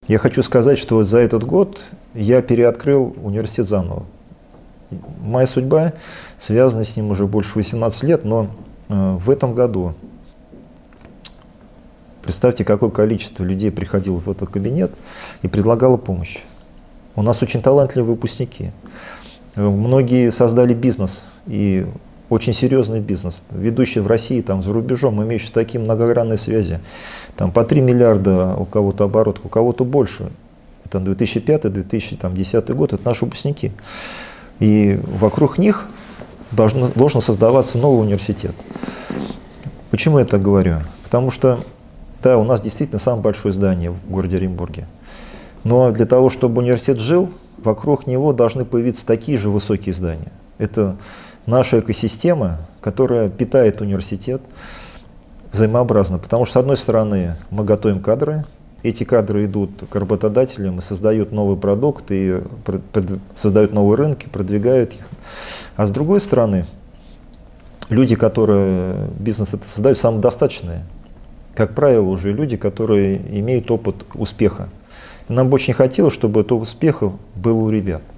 Я хочу сказать, что за этот год я переоткрыл университет заново. Моя судьба связана с ним уже больше 18 лет, но в этом году, представьте, какое количество людей приходило в этот кабинет и предлагало помощь. У нас очень талантливые выпускники. Многие создали бизнес, и очень серьезный бизнес, ведущий в России, там, за рубежом, имеющий такие многогранные связи. Там по 3 миллиарда у кого-то оборот, у кого-то больше. Это 2005-2010 год, это наши выпускники. И вокруг них должен создаваться новый университет. Почему я так говорю? Потому что, да, у нас действительно самое большое здание в городе Оренбурге. Но для того, чтобы университет жил, вокруг него должны появиться такие же высокие здания. Это наша экосистема, которая питает университет взаимообразно. Потому что, с одной стороны, мы готовим кадры, эти кадры идут к работодателям и создают новый продукт, и создают новые рынки, продвигают их. А с другой стороны, люди, которые бизнес это создают, самодостаточные. Как правило, уже люди, которые имеют опыт успеха. Нам бы очень хотелось, чтобы этот успех был у ребят.